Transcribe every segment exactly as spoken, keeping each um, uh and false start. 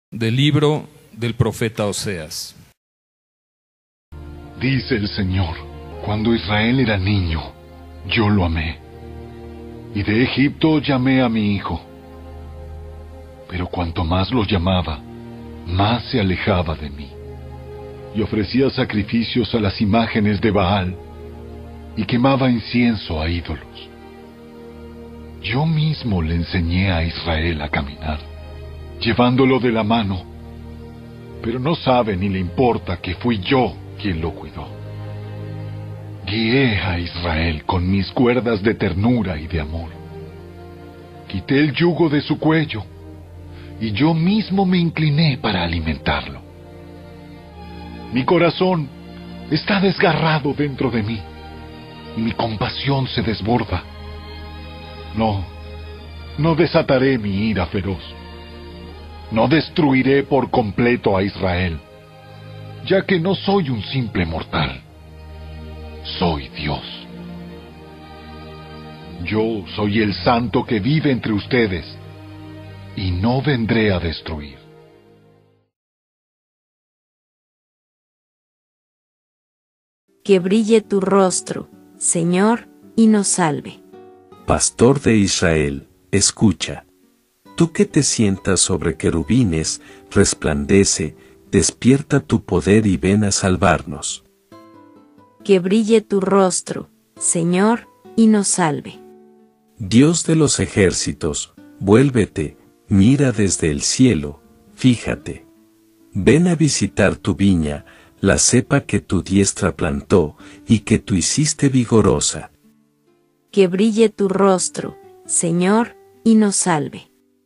Del libro del profeta Oseas. Dice el Señor, cuando Israel era niño, yo lo amé, y de Egipto llamé a mi hijo. Pero cuanto más lo llamaba, más se alejaba de mí, y ofrecía sacrificios a las imágenes de Baal, y quemaba incienso a ídolos. Yo mismo le enseñé a Israel a caminar, llevándolo de la mano, pero no sabe ni le importa que fui yo quien lo cuidó. Guié a Israel con mis cuerdas de ternura y de amor. Quité el yugo de su cuello, y yo mismo me incliné para alimentarlo. Mi corazón está desgarrado dentro de mí, y mi compasión se desborda. No, no desataré mi ira feroz. No destruiré por completo a Israel, ya que no soy un simple mortal. Soy Dios. Yo soy el santo que vive entre ustedes, y no vendré a destruir. Que brille tu rostro, Señor, y nos salve. Pastor de Israel, escucha. Tú que te sientas sobre querubines, resplandece, despierta tu poder y ven a salvarnos. Que brille tu rostro, Señor, y nos salve. Dios de los ejércitos, vuélvete, mira desde el cielo, fíjate. Ven a visitar tu viña, la cepa que tu diestra plantó y que tú hiciste vigorosa. Que brille tu rostro, Señor, y nos salve.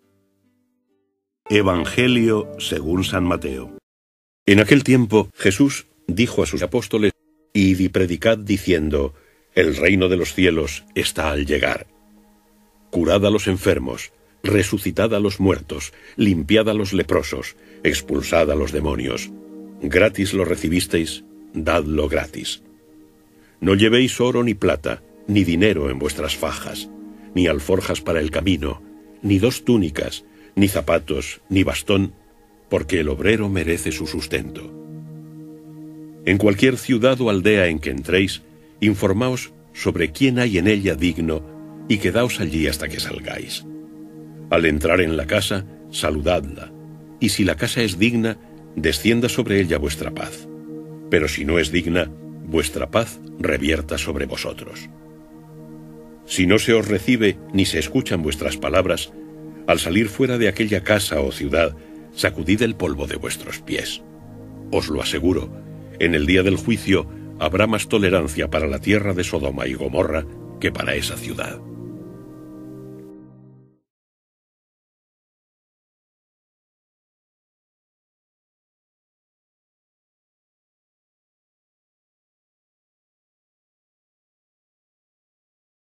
Evangelio según San Mateo. En aquel tiempo Jesús dijo a sus apóstoles: Id y predicad diciendo, el reino de los cielos está al llegar. Curad a los enfermos, resucitad a los muertos, limpiad a los leprosos, expulsad a los demonios. Gratis lo recibisteis, dadlo gratis. No llevéis oro ni plata, ni dinero en vuestras fajas, ni alforjas para el camino, ni dos túnicas, ni zapatos, ni bastón, porque el obrero merece su sustento. En cualquier ciudad o aldea en que entréis, informaos sobre quién hay en ella digno, y quedaos allí hasta que salgáis. Al entrar en la casa, saludadla, y si la casa es digna, descienda sobre ella vuestra paz. Pero si no es digna, vuestra paz revierta sobre vosotros. Si no se os recibe ni se escuchan vuestras palabras, al salir fuera de aquella casa o ciudad, sacudid el polvo de vuestros pies. Os lo aseguro, en el día del juicio habrá más tolerancia para la tierra de Sodoma y Gomorra que para esa ciudad.